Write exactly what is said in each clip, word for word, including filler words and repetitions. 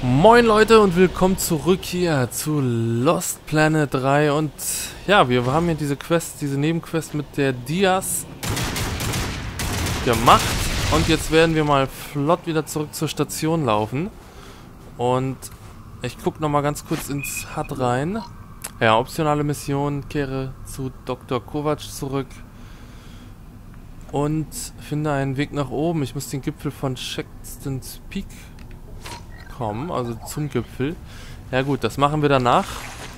Moin Leute und willkommen zurück hier zu Lost Planet drei und ja, wir haben hier diese Quest, diese Nebenquest mit der Diaz gemacht und jetzt werden wir mal flott wieder zurück zur Station laufen und ich gucke nochmal ganz kurz ins H U D rein. Ja, optionale Mission, kehre zu Doktor Kovac zurück und finde einen Weg nach oben. Ich muss den Gipfel von Sexton's Peak kommen, also zum Gipfel. Ja gut, das machen wir danach.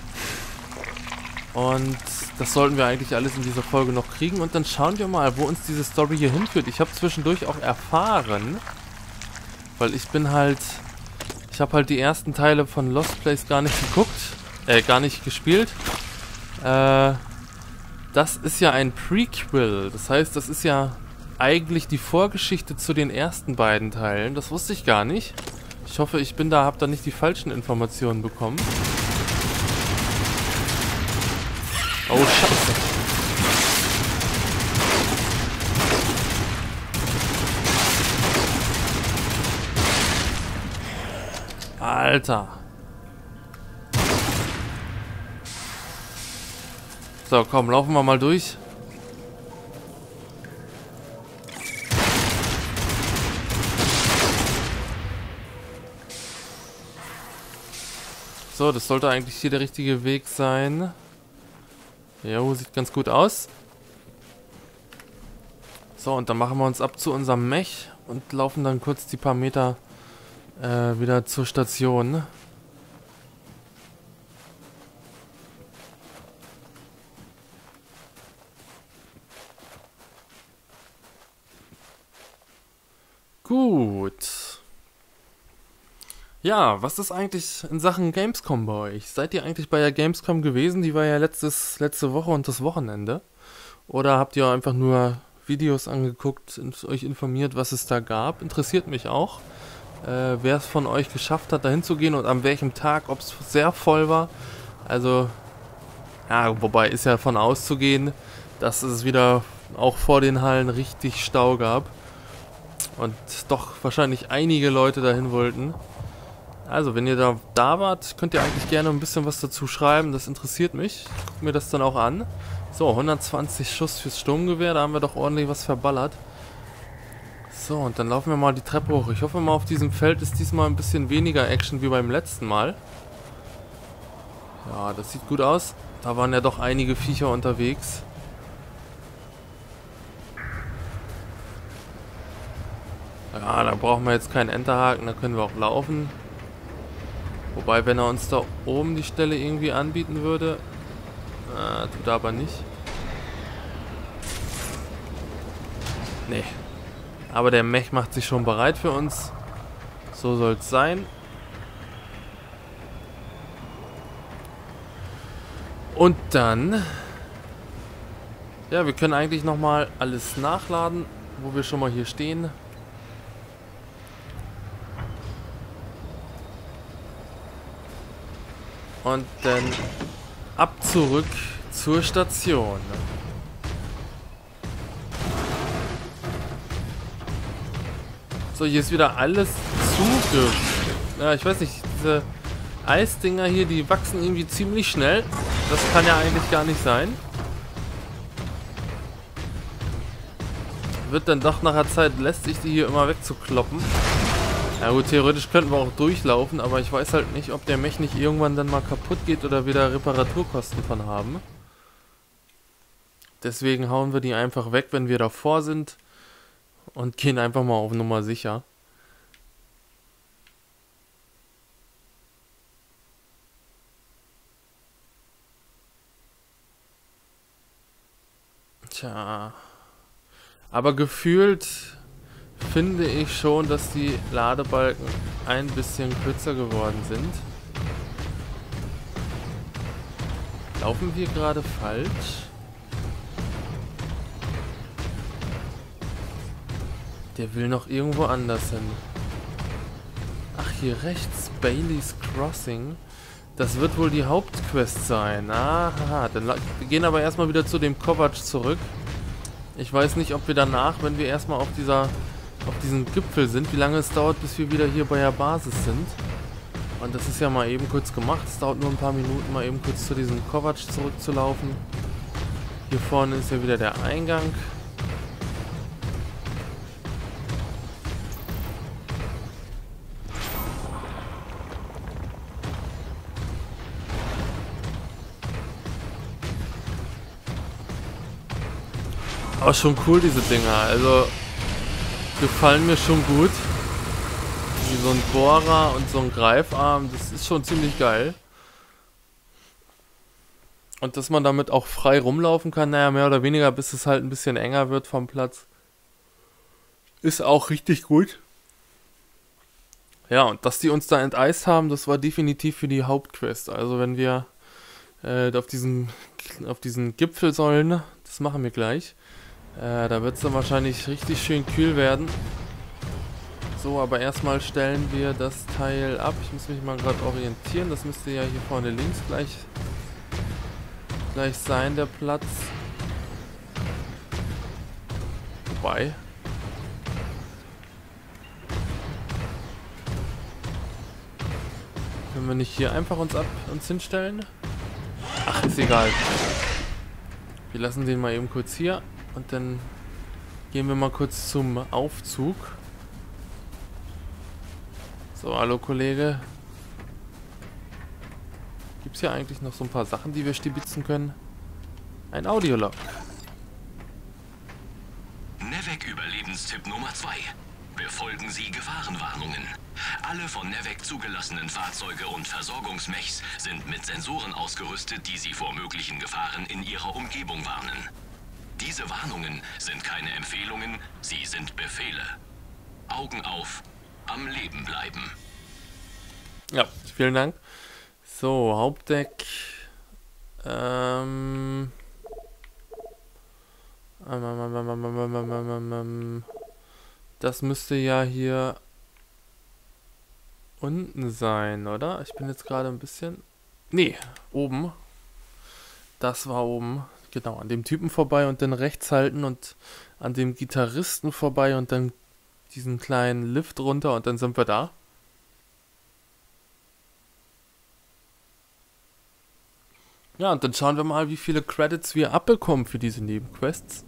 Und das sollten wir eigentlich alles in dieser Folge noch kriegen. Und dann schauen wir mal, wo uns diese Story hier hinführt. Ich habe zwischendurch auch erfahren, weil ich bin halt... Ich habe halt die ersten Teile von Lost Place gar nicht geguckt, äh, gar nicht gespielt. Äh, das ist ja ein Prequel. Das heißt, das ist ja eigentlich die Vorgeschichte zu den ersten beiden Teilen. Das wusste ich gar nicht. Ich hoffe, ich bin da, habe da nicht die falschen Informationen bekommen. Oh, Scheiße. Alter. So, komm, laufen wir mal durch. So, das sollte eigentlich hier der richtige Weg sein. Jo, sieht ganz gut aus. So, und dann machen wir uns ab zu unserem Mech und laufen dann kurz die paar Meter äh, wieder zur Station. Gut. Ja, was ist eigentlich in Sachen Gamescom bei euch? Seid ihr eigentlich bei der Gamescom gewesen? Die war ja letztes, letzte Woche und das Wochenende. Oder habt ihr einfach nur Videos angeguckt und euch informiert, was es da gab? Interessiert mich auch. Äh, wer es von euch geschafft hat, dahin zu gehen und an welchem Tag, ob es sehr voll war. Also, ja, wobei ist ja davon auszugehen, dass es wieder auch vor den Hallen richtig Stau gab. Und doch wahrscheinlich einige Leute dahin wollten. Also, wenn ihr da, da wart, könnt ihr eigentlich gerne ein bisschen was dazu schreiben. Das interessiert mich. Ich gucke mir das dann auch an. So, hundertzwanzig Schuss fürs Sturmgewehr. Da haben wir doch ordentlich was verballert. So, und dann laufen wir mal die Treppe hoch. Ich hoffe mal, auf diesem Feld ist diesmal ein bisschen weniger Action wie beim letzten Mal. Ja, das sieht gut aus. Da waren ja doch einige Viecher unterwegs. Ja, da brauchen wir jetzt keinen Enterhaken. Da können wir auch laufen. Wobei, wenn er uns da oben die Stelle irgendwie anbieten würde... Äh, tut er aber nicht. Nee. Aber der Mech macht sich schon bereit für uns. So soll es sein. Und dann... Ja, wir können eigentlich nochmal alles nachladen, wo wir schon mal hier stehen. Und dann ab zurück zur Station. So, hier ist wieder alles zuge... Ja, ich weiß nicht, diese Eisdinger hier, die wachsen irgendwie ziemlich schnell. Das kann ja eigentlich gar nicht sein. Wird dann doch nach einer Zeit lästig, die hier immer wegzukloppen. Ja gut, theoretisch könnten wir auch durchlaufen, aber ich weiß halt nicht, ob der Mech nicht irgendwann dann mal kaputt geht oder wir da Reparaturkosten von haben. Deswegen hauen wir die einfach weg, wenn wir davor sind und gehen einfach mal auf Nummer sicher. Tja, aber gefühlt... finde ich schon, dass die Ladebalken ein bisschen kürzer geworden sind. Laufen wir gerade falsch? Der will noch irgendwo anders hin. Ach, hier rechts, Bailey's Crossing. Das wird wohl die Hauptquest sein. Aha, dann wir gehen aber erstmal wieder zu dem Kovac zurück. Ich weiß nicht, ob wir danach, wenn wir erstmal auf dieser... auf diesem Gipfel sind, wie lange es dauert, bis wir wieder hier bei der Basis sind. Und das ist ja mal eben kurz gemacht. Es dauert nur ein paar Minuten, mal eben kurz zu diesem Kovac zurückzulaufen. Hier vorne ist ja wieder der Eingang. Aber schon cool, diese Dinger. Also, gefallen mir schon gut. Wie so ein Bohrer und so ein Greifarm. Das ist schon ziemlich geil. Und dass man damit auch frei rumlaufen kann, naja, mehr oder weniger, bis es halt ein bisschen enger wird vom Platz. Ist auch richtig gut. Ja, und dass die uns da enteist haben, das war definitiv für die Hauptquest. Also wenn wir äh, auf diesen, auf diesen Gipfel sollen, das machen wir gleich. Äh, da wird es dann wahrscheinlich richtig schön kühl werden. So, aber erstmal stellen wir das Teil ab. Ich muss mich mal gerade orientieren. Das müsste ja hier vorne links gleich, gleich sein, der Platz. Wobei. Können wir nicht hier einfach uns ab uns hinstellen? Ach, ist egal. Wir lassen den mal eben kurz hier. Und dann gehen wir mal kurz zum Aufzug. So, hallo Kollege. Gibt es hier eigentlich noch so ein paar Sachen, die wir stibitzen können? Ein Audiolog. Nevec-Überlebenstipp Nummer zwei. Befolgen Sie Gefahrenwarnungen. Alle von Nevec zugelassenen Fahrzeuge und Versorgungsmechs sind mit Sensoren ausgerüstet, die Sie vor möglichen Gefahren in Ihrer Umgebung warnen. Diese Warnungen sind keine Empfehlungen, sie sind Befehle. Augen auf, am Leben bleiben. Ja, vielen Dank. So, Hauptdeck. Ähm. Das müsste ja hier unten sein, oder? Ich bin jetzt gerade ein bisschen... Nee, oben. Das war oben. Genau, an dem Typen vorbei und dann rechts halten und an dem Gitarristen vorbei und dann diesen kleinen Lift runter und dann sind wir da. Ja, und dann schauen wir mal, wie viele Credits wir abbekommen für diese Nebenquests.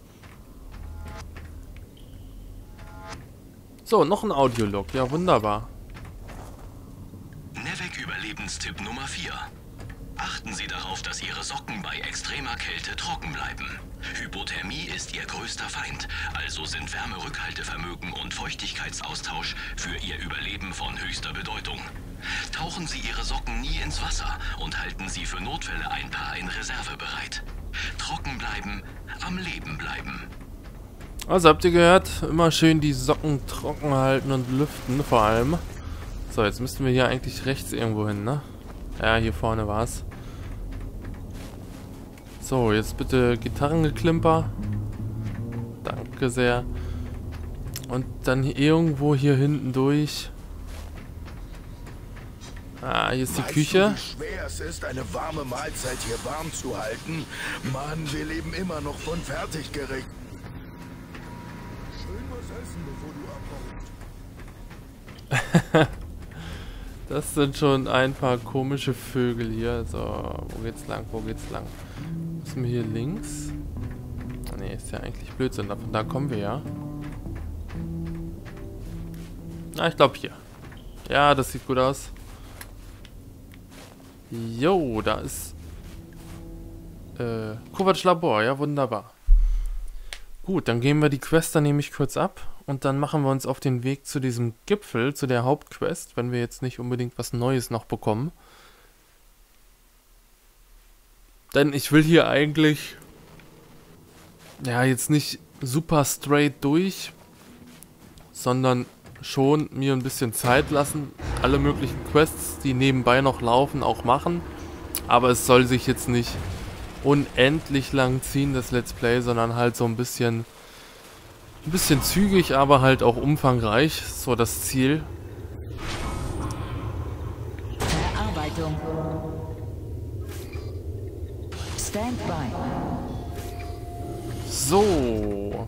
So, noch ein Audiolog. Ja, wunderbar. Nevec-Überlebenstipp Nummer vier. Achten Sie darauf, dass Ihre Socken bei extremer Kälte trocken bleiben. Hypothermie ist Ihr größter Feind, also sind Wärmerückhaltevermögen und Feuchtigkeitsaustausch für Ihr Überleben von höchster Bedeutung. Tauchen Sie Ihre Socken nie ins Wasser und halten Sie für Notfälle ein Paar in Reserve bereit. Trocken bleiben, am Leben bleiben. Also habt ihr gehört, immer schön die Socken trocken halten und lüften vor allem. So, jetzt müssten wir hier eigentlich rechts irgendwo hin, ne? Ja, hier vorne war's. So, jetzt bitte Gitarrengeklimper. Danke sehr. Und dann irgendwo hier hinten durch. Ah, hier ist die Weißt Küche. Du, wie schwer es ist, eine warme Mahlzeit hier warm zu halten? Mann, wir leben immer noch von Fertiggericht. Schön was essen, bevor du abhaust. Das sind schon ein paar komische Vögel hier. So, wo geht's lang? Wo geht's lang? Müssen wir hier links? Ne, ist ja eigentlich Blödsinn. Von da kommen wir ja. Na, ich glaube hier. Ja, das sieht gut aus. Jo, da ist äh, Kovac Labor. Ja, wunderbar. Gut, dann gehen wir die Quest dann nämlich kurz ab. Und dann machen wir uns auf den Weg zu diesem Gipfel, zu der Hauptquest, wenn wir jetzt nicht unbedingt was Neues noch bekommen. Denn ich will hier eigentlich, ja, jetzt nicht super straight durch, sondern schon mir ein bisschen Zeit lassen, alle möglichen Quests, die nebenbei noch laufen, auch machen. Aber es soll sich jetzt nicht unendlich lang ziehen, das Let's Play, sondern halt so ein bisschen... Ein bisschen zügig, aber halt auch umfangreich. So das Ziel. Verarbeitung. Standby. So.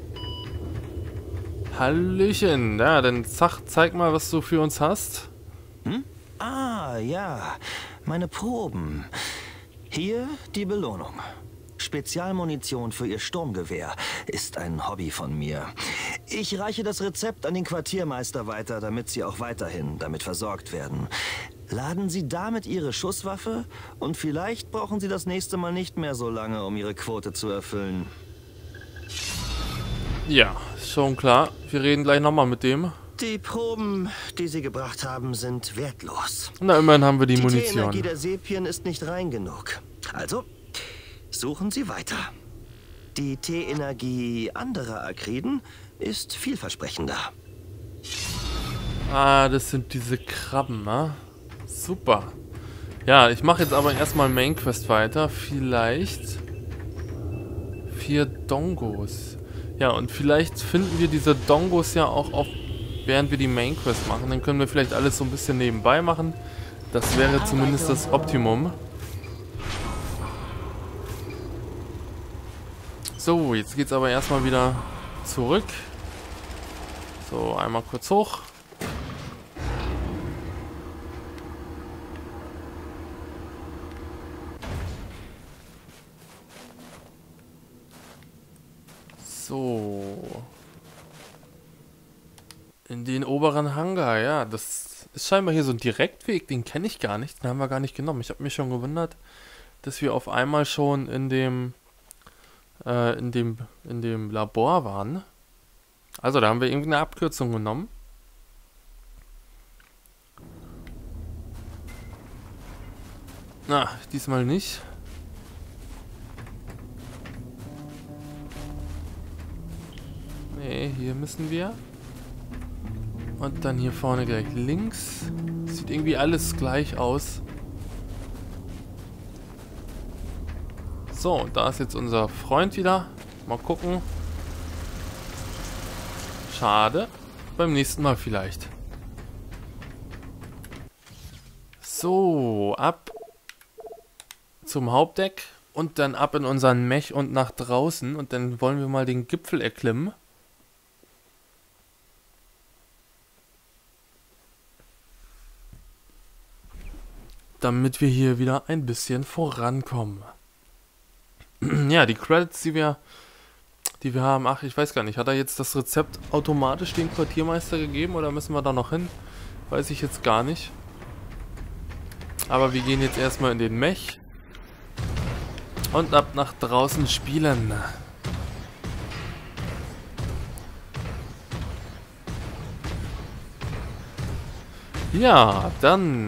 Hallöchen. Ja, dann sag, zeig mal, was du für uns hast. Hm? Ah, ja. Meine Proben. Hier die Belohnung. Spezialmunition für Ihr Sturmgewehr ist ein Hobby von mir. Ich reiche das Rezept an den Quartiermeister weiter, damit Sie auch weiterhin damit versorgt werden. Laden Sie damit Ihre Schusswaffe und vielleicht brauchen Sie das nächste Mal nicht mehr so lange, um Ihre Quote zu erfüllen. Ja, schon klar. Wir reden gleich nochmal mit dem. Die Proben, die Sie gebracht haben, sind wertlos. Na, immerhin haben wir die, Die Munition. T-Energie der Sepien ist nicht rein genug. Also, suchen Sie weiter. Die T-Energie anderer Akriden ist vielversprechender. Ah, das sind diese Krabben, ne? Super. Ja, ich mache jetzt aber erstmal Main Quest weiter. Vielleicht vier Dongos. Ja, und vielleicht finden wir diese Dongos ja auch auf, während wir die Main Quest machen. Dann können wir vielleicht alles so ein bisschen nebenbei machen. Das wäre zumindest das Optimum. So, jetzt geht's aber erstmal wieder zurück. So, einmal kurz hoch. So. In den oberen Hangar, ja. Das ist scheinbar hier so ein Direktweg, den kenne ich gar nicht. Den haben wir gar nicht genommen. Ich habe mich schon gewundert, dass wir auf einmal schon in dem, äh, in dem, in dem Labor waren. Also, da haben wir irgendeine Abkürzung genommen. Na, diesmal nicht. Nee, hier müssen wir. Und dann hier vorne gleich links. Sieht irgendwie alles gleich aus. So, und da ist jetzt unser Freund wieder. Mal gucken. Schade. Beim nächsten Mal vielleicht. So, ab zum Hauptdeck. Und dann ab in unseren Mech und nach draußen. Und dann wollen wir mal den Gipfel erklimmen. Damit wir hier wieder ein bisschen vorankommen. Ja, die Credits, die wir, die wir haben, ach, ich weiß gar nicht, hat er jetzt das Rezept automatisch dem Quartiermeister gegeben oder müssen wir da noch hin? Weiß ich jetzt gar nicht. Aber wir gehen jetzt erstmal in den Mech und ab nach draußen spielen. Ja, dann...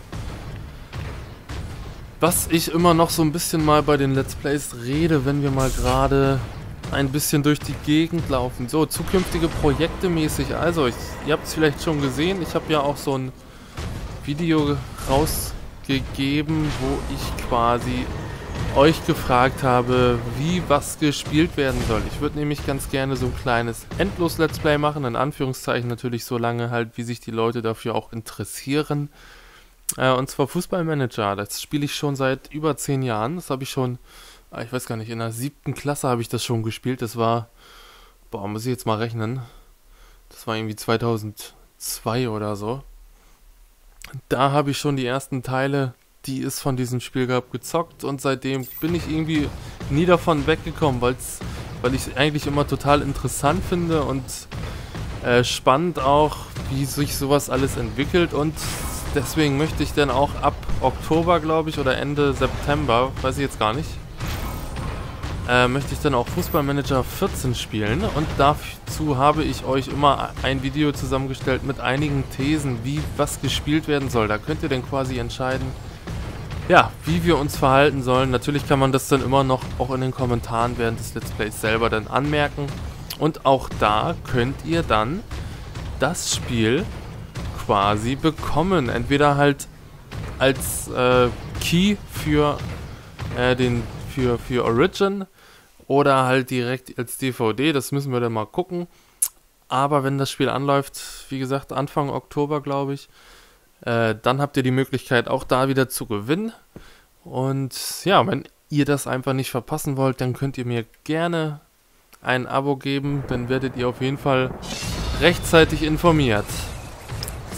Was ich immer noch so ein bisschen mal bei den Let's Plays rede, wenn wir mal gerade ein bisschen durch die Gegend laufen. So, zukünftige Projekte mäßig. Also, ich, ihr habt es vielleicht schon gesehen. Ich habe ja auch so ein Video rausgegeben, wo ich quasi euch gefragt habe, wie was gespielt werden soll. Ich würde nämlich ganz gerne so ein kleines Endlos-Let's Play machen. In Anführungszeichen natürlich so lange halt, wie sich die Leute dafür auch interessieren. Äh, und zwar Fußballmanager. Das spiele ich schon seit über zehn Jahren. Das habe ich schon, ich weiß gar nicht, in der siebten Klasse habe ich das schon gespielt. Das war, boah, muss ich jetzt mal rechnen. Das war irgendwie zweitausendzwei oder so. Da habe ich schon die ersten Teile, die es von diesem Spiel gab, gezockt. Und seitdem bin ich irgendwie nie davon weggekommen, weil's, weil ich es eigentlich immer total interessant finde und äh, spannend auch, wie sich sowas alles entwickelt. Und deswegen möchte ich dann auch ab Oktober, glaube ich, oder Ende September, weiß ich jetzt gar nicht, äh, möchte ich dann auch Fußballmanager vierzehn spielen. Und dazu habe ich euch immer ein Video zusammengestellt mit einigen Thesen, wie was gespielt werden soll. Da könnt ihr dann quasi entscheiden, ja, wie wir uns verhalten sollen. Natürlich kann man das dann immer noch auch in den Kommentaren während des Let's Plays selber dann anmerken. Und auch da könnt ihr dann das Spiel quasi bekommen. Entweder halt als äh, Key für äh, den für, für Origin oder halt direkt als D V D. Das müssen wir dann mal gucken. Aber wenn das Spiel anläuft, wie gesagt, Anfang Oktober, glaube ich, äh, dann habt ihr die Möglichkeit auch da wieder zu gewinnen. Und ja, wenn ihr das einfach nicht verpassen wollt, dann könnt ihr mir gerne ein Abo geben. Dann werdet ihr auf jeden Fall rechtzeitig informiert.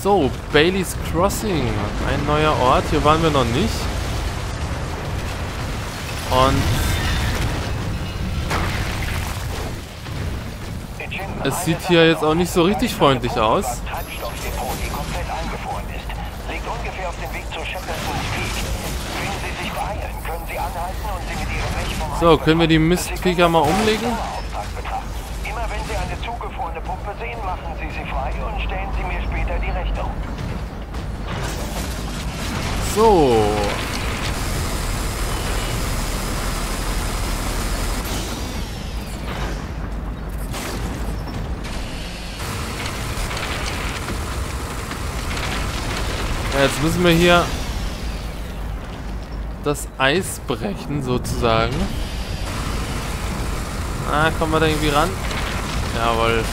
So, Bailey's Crossing. Ein neuer Ort. Hier waren wir noch nicht. Und es sieht hier jetzt auch nicht so richtig freundlich aus. So, können wir die Mistviecher mal umlegen? Immer wenn Sie eine zugefrorene Pumpe sehen, machen Sie sie frei und stellen Sie mir später die Rechnung. So. Ja, jetzt müssen wir hier das Eis brechen, sozusagen. Ah, kommen wir da irgendwie ran? Jawohl.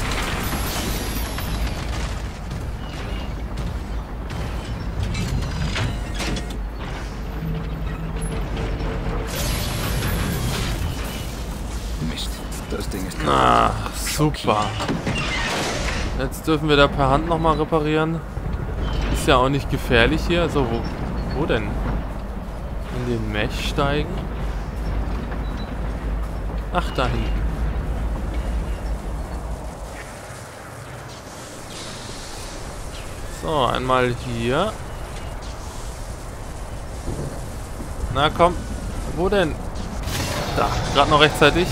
Mist, das Ding ist... Ah, super. Jetzt dürfen wir da per Hand nochmal reparieren. Ist ja auch nicht gefährlich hier. Also, wo, wo denn? In den Mech steigen? Ach, da hinten. So, einmal hier. Na komm. Wo denn? Da, gerade noch rechtzeitig.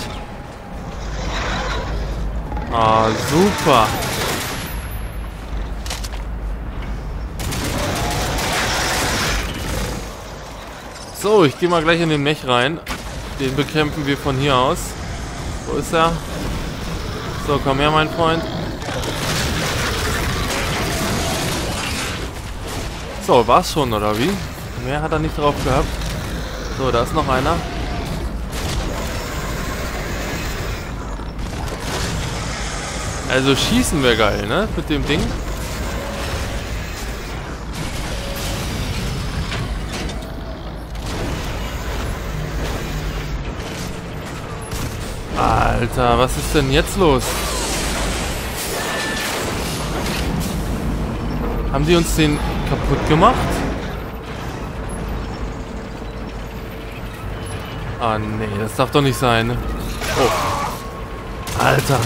Ah, super. So, ich gehe mal gleich in den Mech rein. Den bekämpfen wir von hier aus. Wo ist er? So, komm her, mein Freund. So, war's schon, oder wie? Mehr hat er nicht drauf gehabt. So, da ist noch einer. Also schießen wäre geil, ne? Mit dem Ding. Alter, was ist denn jetzt los? Haben die uns den kaputt gemacht? Ah, nee, das darf doch nicht sein. Oh. Alter.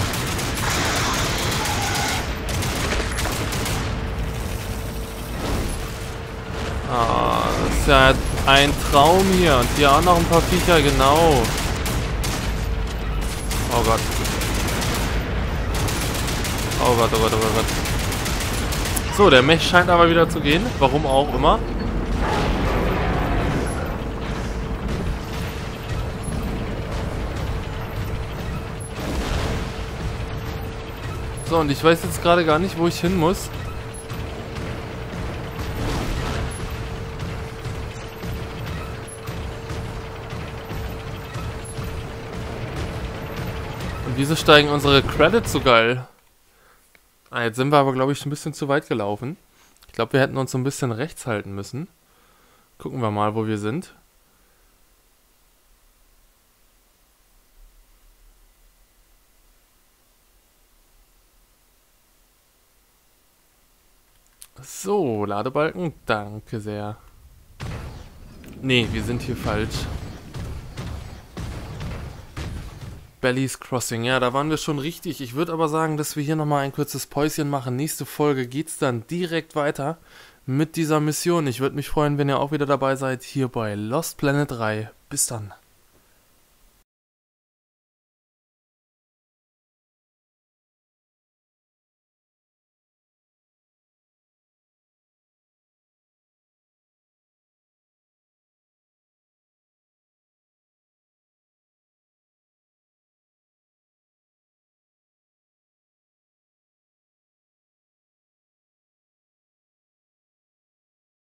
Ah, das ist ja ein Traum hier. Und hier auch noch ein paar Viecher, genau. Oh Gott. Oh Gott, oh Gott, oh Gott, oh Gott. So, der Mech scheint aber wieder zu gehen. Warum auch immer. So, und ich weiß jetzt gerade gar nicht, wo ich hin muss. Und wieso steigen unsere Credits so geil? Ah, jetzt sind wir aber, glaube ich, ein bisschen zu weit gelaufen. Ich glaube, wir hätten uns so ein bisschen rechts halten müssen. Gucken wir mal, wo wir sind. So, Ladebalken. Danke sehr. Nee, wir sind hier falsch. Bailey's Crossing, ja, da waren wir schon richtig. Ich würde aber sagen, dass wir hier nochmal ein kurzes Päuschen machen. Nächste Folge geht's dann direkt weiter mit dieser Mission. Ich würde mich freuen, wenn ihr auch wieder dabei seid, hier bei Lost Planet drei. Bis dann.